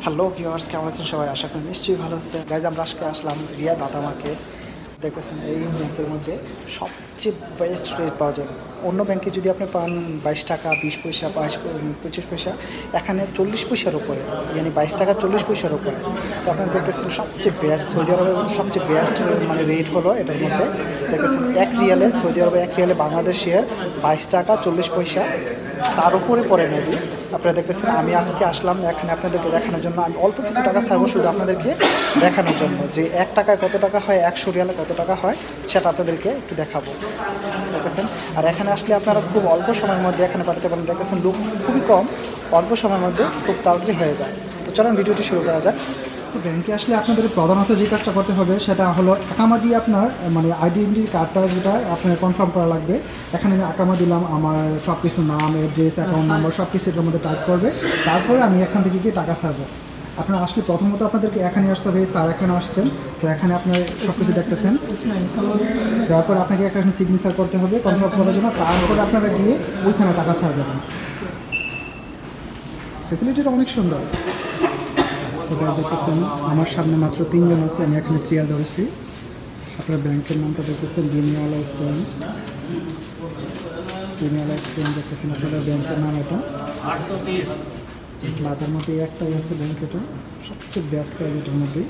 Hello viewers, কেমন আছেন সবাই? আশা করি নিশ্চয়ই ভালো হচ্ছে। গাইজ আমরা আজকে আসলাম রিয়া দাতা মার্কেট। দেখতেছেন এই ব্যাংকের মধ্যে সবচেয়ে বেস্ট রেট পাওয়া যায়। অন্য ব্যাংকে যদি আপনি পান 22 টাকা 20 পয়সা 25 পয়সা, এখানে 40 পয়সার উপরে, মানে 22 টাকা 40 পয়সার উপরে। তো আপনারা দেখতেছেন সবচেয়ে বেস্ট, সৌদি আরবের মধ্যে সবচেয়ে বেস্ট মানে রেট হলো এটার মধ্যে। দেখতেছেন এক রিয়ালে, সৌদি আরবে এক রিয়ালে বাংলাদেশের 22 টাকা 40 পয়সা, তার উপরে পড়ে মেবি। আপনারা দেখতেছেন আমি আজকে আসলাম এখানে আপনাদেরকে দেখানোর জন্য। আমি অল্প কিছু টাকা ছাড়বো শুধু আপনাদেরকে দেখানোর জন্য যে 1 টাকায় কত টাকা হয়, 100 রিয়ালে কত টাকা হয়, সেটা আপনাদেরকে একটু দেখাবো। দেখতেছেন আর এখানে আসলে আপনারা খুব অল্প সময়ের মধ্যে এখানে পাঠাতে পারেন। দেখতেছেন লোক খুবই কম, অল্প সময়ের মধ্যে খুব তাড়াতাড়ি হয়ে যায়। তো চলেন ভিডিওটি শুরু করা যাক। তো ব্যাংকে আসলে আপনাদের প্রধানত যে কাজটা করতে হবে সেটা হলো আকামা দিয়ে আপনার মানে আইডেন্টি কার্ডটা যেটা আপনার কনফার্ম করা লাগবে। এখানে আমি আকামা দিলাম, আমার সব কিছু নাম, অ্যাড্রেস, অ্যাকাউন্ট নাম্বার সব কিছু এটার মধ্যে টাইপ করবে। তারপরে আমি এখান থেকে গিয়ে টাকা ছাড়বো। আপনারা আসলে প্রথমত আপনাদেরকে এখানে আসতে হবে। স্যার এখানে আসছেন, তো এখানে আপনার সব কিছু দেখতেছেন। দেওয়ার পর আপনাকে এখানে সিগনেচার করতে হবে কনফার্ম করার জন্য। তারপরে আপনারা গিয়ে ওইখানে টাকা ছাড়বেন। ফেসিলিটিটা অনেক সুন্দর। সেটা দেখতেছেন আমার সামনে মাত্র 3 জন আছে, আমি এখানে সিরিয়াল ধরেছি। আপনার ব্যাংকের নামটা দেখতেছেন বিনিয়ালা এক্সচেঞ্জ। বিনিয়ালা এক্সচেঞ্জ দেখতেছেন আপনাদের ব্যাংকের নাম। এটা মাথার মধ্যে একটাই আছে ব্যাংক, এটা সবচেয়ে বেস্ট প্রাইস এটার মধ্যেই।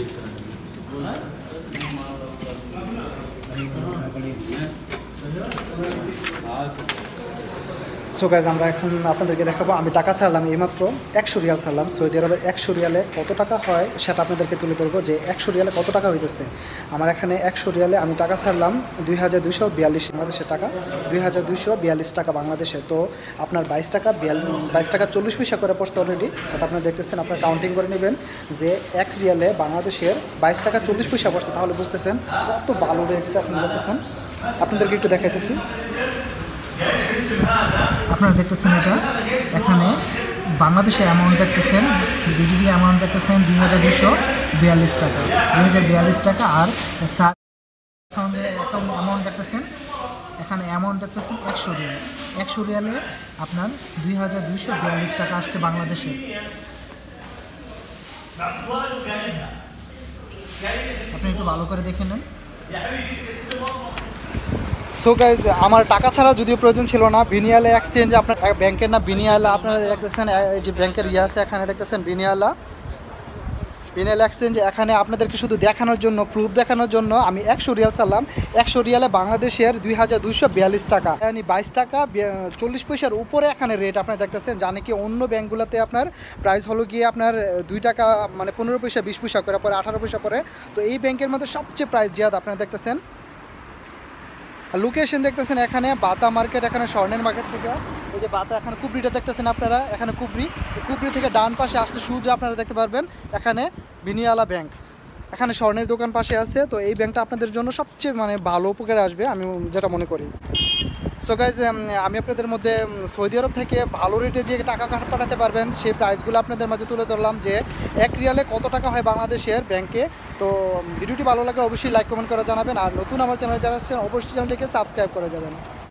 সো গাইজ আমরা এখন আপনাদেরকে দেখাবো আমি টাকা ছাড়লাম এইমাত্র 100 রিয়াল ছাড়লাম। সৌদি আরবের 100 রিয়ালে কত টাকা হয় সেটা আপনাদেরকে তুলে ধরবো যে 100 রিয়ালে কত টাকা হইতেছে। আমার এখানে 100 রিয়ালে আমি টাকা ছাড়লাম 2242 বাংলাদেশের টাকা, 2242 টাকা বাংলাদেশে। তো আপনার 22 টাকা 40 পয়সা করে পড়ছে অলরেডি। বাট আপনারা দেখতেছেন, আপনার কাউন্টিং করে নেবেন যে 1 রিয়ালে বাংলাদেশের 22 টাকা 40 পয়সা পড়ছে। তাহলে বুঝতেছেন কত ভালো রেটটা আপনি দেখতেছেন। আপনাদেরকে একটু দেখাইতেছি। আপনারা দেখতেছেন এটা এখানে বাংলাদেশে অ্যামাউন্ট দেখতেছেন, বিডিডি অ্যামাউন্ট দেখতেছেন 2242 টাকা, 2042 টাকা। আর স্যার অ্যামাউন্ট দেখতেছেন, এখানে অ্যামাউন্ট দেখতেছেন 100 রিয়াল। 100 রিয়ালে আপনার 2242 টাকা আসছে বাংলাদেশে। আপনি একটু ভালো করে দেখে নেন। সো গাইজ আমার টাকা ছাড়া যদিও প্রয়োজন ছিল না। বিনিয়ালা এক্সচেঞ্জ আপনার ব্যাংকের না বিনিয়ালা, আপনারা দেখতেছেন এই যে ব্যাংকের আছে এখানে দেখতেছেন বিনিয়ালা এক্সচেঞ্জ। এখানে আপনাদেরকে শুধু দেখানোর জন্য, প্রুফ দেখানোর জন্য আমি 100 রিয়াল ছাড়লাম। 100 রিয়ালে বাংলাদেশের 2242 টাকা, মানে 22 টাকা 40 পয়সার উপরে এখানে রেট আপনারা দেখতেছেন। জানে কি অন্য ব্যাঙ্কগুলোতে আপনার প্রাইস হলো গিয়ে আপনার 2 টাকা মানে 15 পয়সা 20 পয়সা করে পরে 18 পয়সা পরে। তো এই ব্যাংকের মধ্যে সবচেয়ে প্রাইস জিয়াদ আপনারা দেখতেছেন। লোকেশন দেখতেছেন এখানে বাতা মার্কেট, এখানে স্বর্ণের মার্কেট থেকে এই যে বাতা, এখানে কুবরিটা দেখতেছেন আপনারা, এখানে কুবরি থেকে ডান পাশে আসলে সোজা আপনারা দেখতে পারবেন এখানে বিনিয়ালা ব্যাংক। এখানে স্বর্ণের দোকান পাশে আছে। তো এই ব্যাংকটা আপনাদের জন্য সবচেয়ে মানে ভালো উপকারে আসবে আমি যেটা মনে করি। সো গাইজ আমি আপনাদের মধ্যে সৌদি আরব থেকে ভালো রেটে যে টাকা পাঠাতে পারবেন সেই প্রাইসগুলো আপনাদের মাঝে তুলে ধরলাম যে 1 রিয়ালে কত টাকা হয় বাংলাদেশের ব্যাংকে। তো ভিডিওটি ভালো লাগে অবশ্যই লাইক কমেন্ট করে জানাবেন। আর নতুন আমার চ্যানেলে যারা আছেন অবশ্যই চ্যানেলটিকে সাবস্ক্রাইব করে যাবেন।